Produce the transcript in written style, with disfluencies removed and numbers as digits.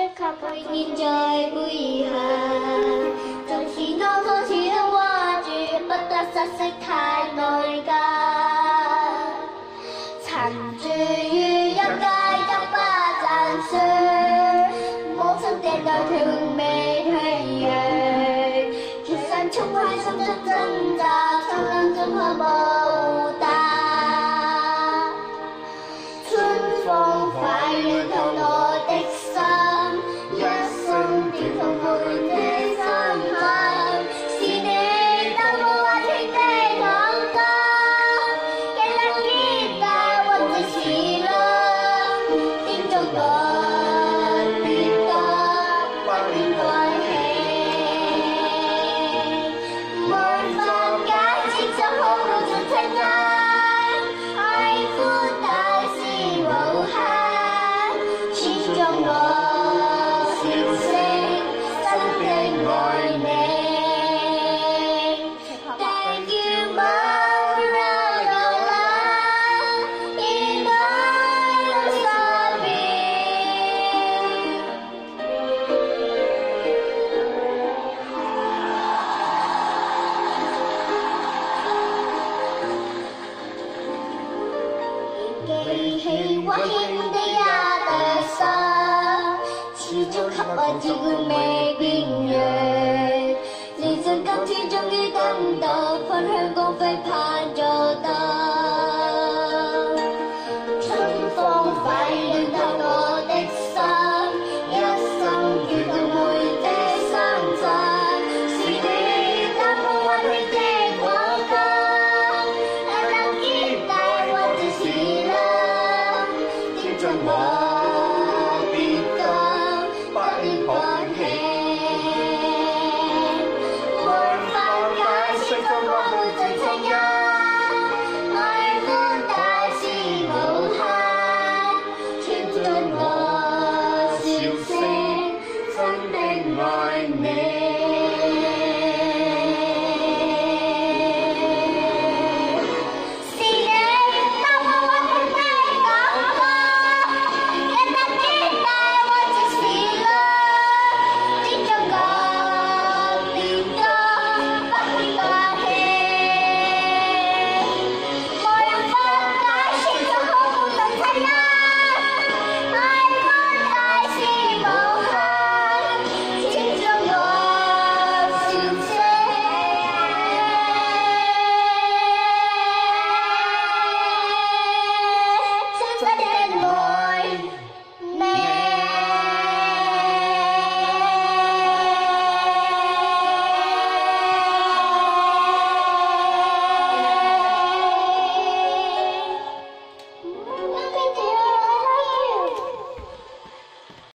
只靠背現在背後，就是當初始終掛住，不得失色太內疚。曾住於一街酒吧賺水，母親掟袋跳未退讓，全身衝開心中掙扎，蒼冷中可報答。春風快暖透我的心，一生掉痛陪這深刻，是你當我話情的講歌，記得吉他溫暖時浪，叮囑我別得不戀愛情，沒法解釋怎可耗盡情愛，愛歡大是無限，始終我。記起溫馨的一對手，始終給我照顧未變樣。人生今天終於等到，分享光輝盼做到。